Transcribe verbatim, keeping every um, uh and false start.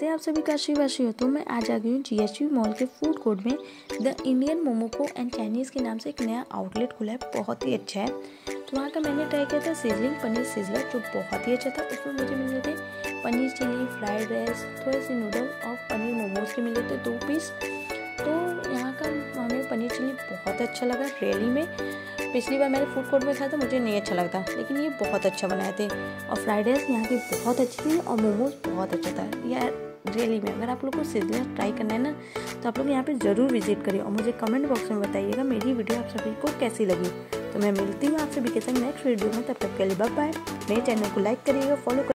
कैसे आप सभी काशीवासी हो। तो मैं आज आ गई हूँ जीएचवी मॉल के फूड कोर्ट में। The Indian Momoco and Chinese के नाम से एक नया आउटलेट खुला है, बहुत ही अच्छा है। तो वहाँ का मैंने ट्राई किया था सिजलिंग पनीर सिजलर, जो बहुत ही अच्छा था। उसमें मुझे मिल रहे थे पनीर चिली, फ्राइड राइस, थोड़े से नूडल और पनीर मोमोज के मिल रहे थे दो पीस। तो यहाँ का हमें पनीर चिली बहुत अच्छा लगा रियली में। पिछली बार मैंने फूड कोर्ट में खाया था, मुझे नहीं अच्छा लगता, लेकिन ये बहुत अच्छा बनाए थे। और फ्राइड राइस यहाँ की बहुत अच्छी थी और मोमोज बहुत अच्छा था यार रियली में। अगर आप लोग को सिजलर ट्राई करना है ना, तो आप लोग यहाँ पे ज़रूर विजिट करिए और मुझे कमेंट बॉक्स में बताइएगा मेरी वीडियो आप सभी को कैसी लगी। तो मैं मिलती हूँ आप सभी के साथ नेक्स्ट वीडियो में, तब तक के लिए बाय बाय। मेरे चैनल को लाइक करिएगा, फॉलो